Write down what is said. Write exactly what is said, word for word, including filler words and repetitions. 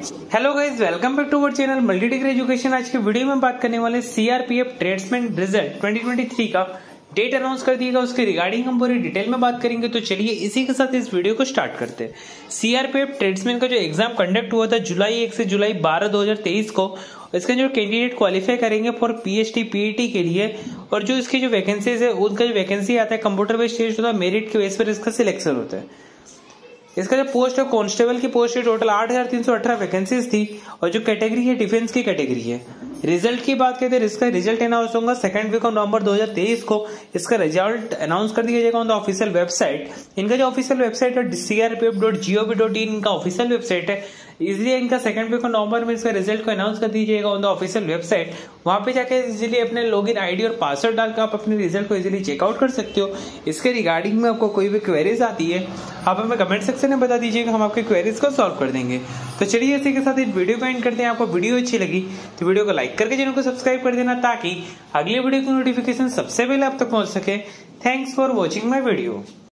Hello guys, welcome back to our channel multi degree education. आज की video में बात करने वाले CRPF tradesman result twenty twenty three का डेट अनाउंस कर दिएगा, उसके रिगार्डिंग हम पूरी डिटेल में बात करेंगे। तो चलिए इसी के साथ इस वीडियो को स्टार्ट करते हैं। सीआरपीएफ ट्रेड्समैन का जो एग्जाम कंडक्ट हुआ था जुलाई एक से जुलाई बारह दो हजार तेईस को, इसका जो कैंडिडेट क्वालिफाई करेंगे फॉर पीएचडी पीईटी के लिए, और जो इसकी जो वैकेंसीज है उनका जो वैकेंसी आता है कंप्यूटर बेस्ड टेस्ट होता है, मेरिट के बेस पर इसका सिलेक्शन होता है। इसका जो पोस्ट है कांस्टेबल की पोस्ट है, टोटल आठ हजार तीन सौ अठारह वैकेंसीज थी, और जो कैटेगरी है डिफेंस की कैटेगरी है। रिजल्ट की बात करते हैं, इसका रिजल्ट अनाउंस होगा सेकंड वीक ऑफ नवंबर दो हजार तेईस को। इसका रिजल्ट अनाउंस कर दिया जाएगा ऑन द ऑफिशियल वेबसाइट। इनका जो ऑफिशियल वेबसाइट है CRPF dot G O V dot in इनका ऑफिशियल वेबसाइट है। इजिली इनका सेकंड वीक ऑफ नवंबर में इसका रिजल्ट को अनाउंस कर दीजिएगा ऑन द ऑफिशियल वेबसाइट। वहां पे जाके इजिली अपने लॉगिन आईडी और पासवर्ड डालकर आप अपने रिजल्ट को इजिली चेकआउट कर सकते हो। इसके रिगार्डिंग में आपको कोई भी क्वेरीज आती है, आप हमें कमेंट सेक्शन में बता दीजिएगा, हम आपके क्वेरीज को सॉल्व कर देंगे। तो चलिए इसी के साथ इस वीडियो को एंड करते हैं। आपको वीडियो अच्छी लगी तो वीडियो को लाइक करके चैनल को सब्सक्राइब कर देना, ताकि अगले वीडियो की नोटिफिकेशन सबसे पहले आप तक पहुंच सके। Thanks for watching my video.